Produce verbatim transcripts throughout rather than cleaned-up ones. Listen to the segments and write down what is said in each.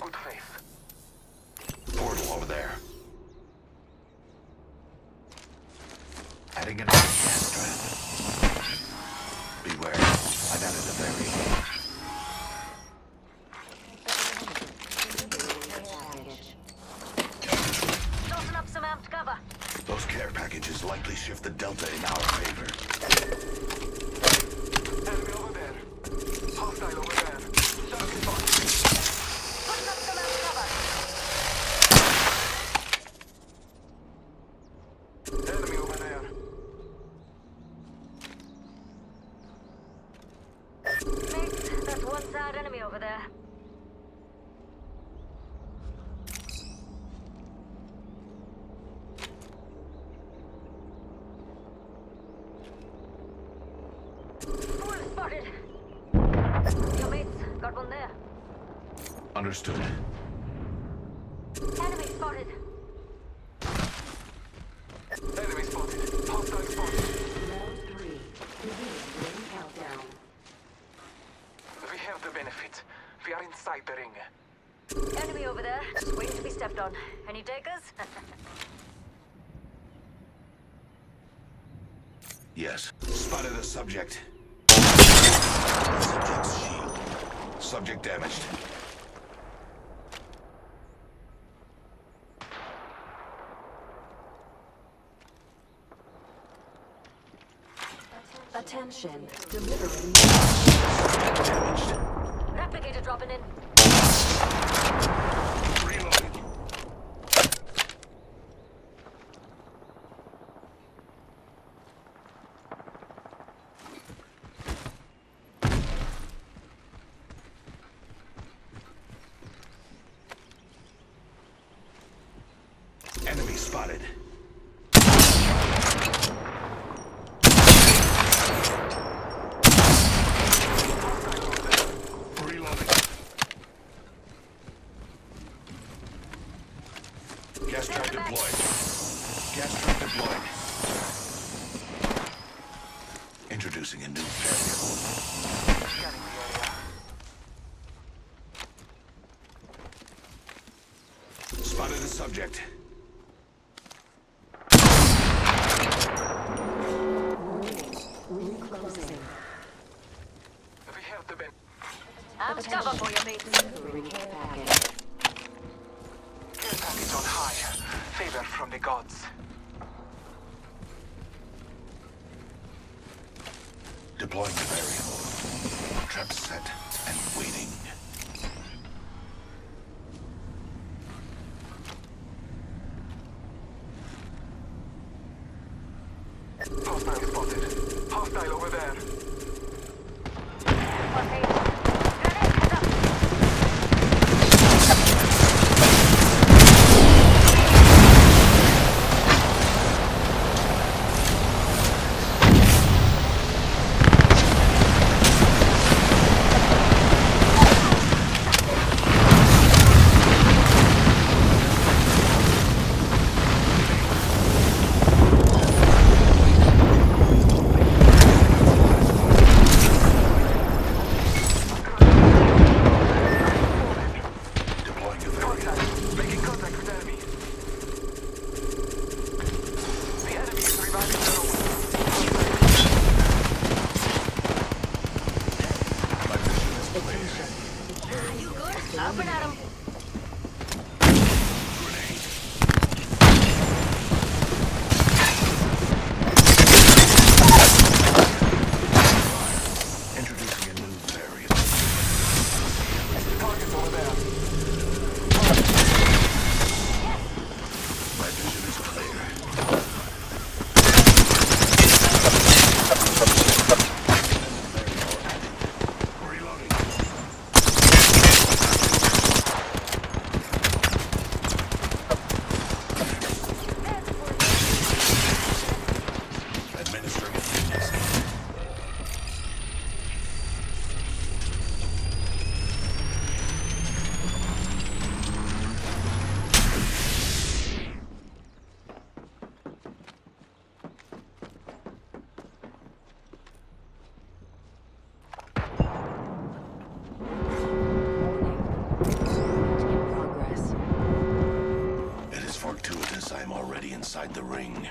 good faith. Portal over there. Adding an gas trap. Beware. I've added a variable. Tossing up some amped cover. Those care packages likely shift the delta in our favor. Enemy over there. Hostile over there. Target spot. Putting up some amped cover. Enemy over there. Mate, that's one sad enemy over there. Fool spotted. Your mates got one there. Understood. Enemy spotted. Enemy spotted. Hostile spotted. Round three. Beginning ring countdown. We have the benefit. We are inside the ring. Enemy over there. Just waiting to be stepped on. Any takers? Yes. Spotted a subject. Subject's shield. Subject damaged. Attention. Delivering. Subject damaged. Replicator dropping in. Reloading. Enemy spotted. Reloading. Gas trap deployed. Gas trap deployed. Introducing a new variable. Scanning the area. Spotted a subject. Ring closing. We have the benefit. Amped cover for you, mate. Delivering care package. Care package on high. Favor from the gods. Deploying the variable. Trap set and waiting. Hostile spotted. Hostile over there. One mate. Grenade, heads up. ring.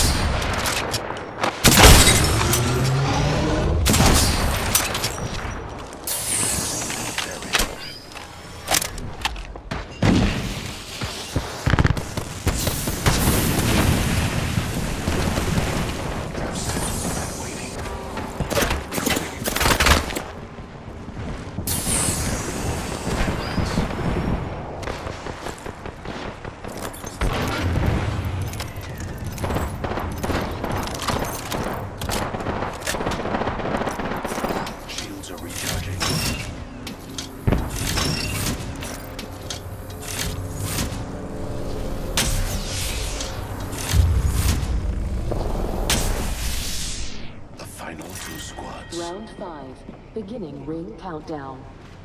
Round five, beginning ring countdown.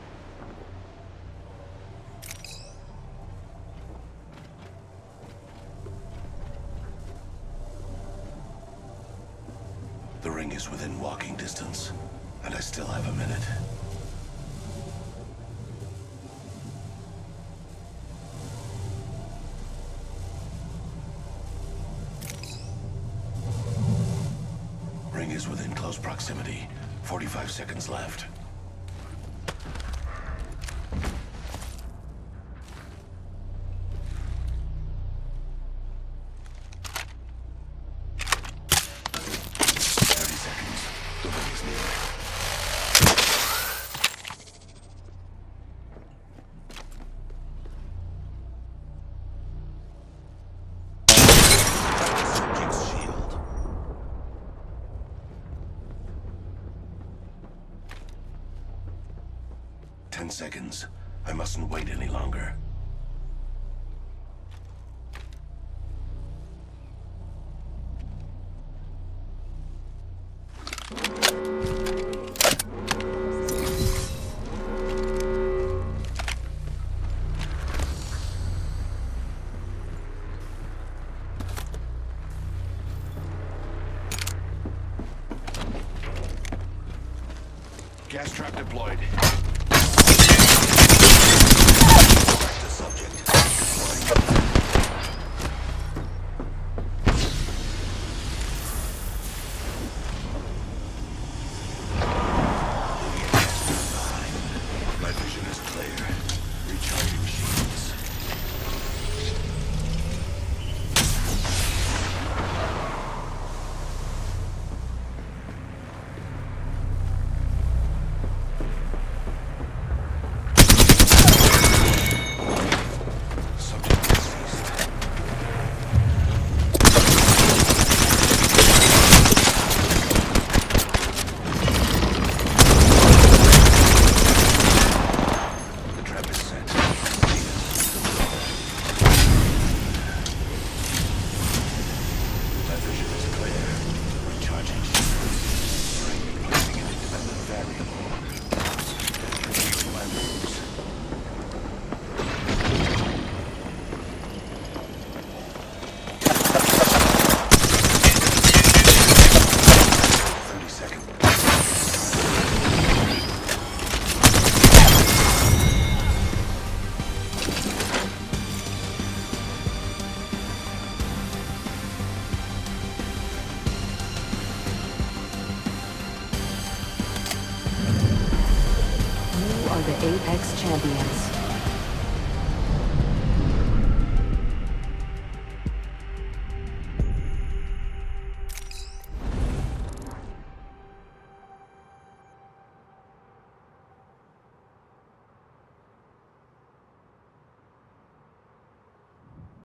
The ring is within walking distance, and I still have a minute. Ring is within close proximity. forty-five seconds left. thirty seconds. The ring is near. Subject's shield. Ten seconds. I mustn't wait any longer. Gas trap deployed. The subject deploying. My vision is clear. Recharging shields. The Apex Champions.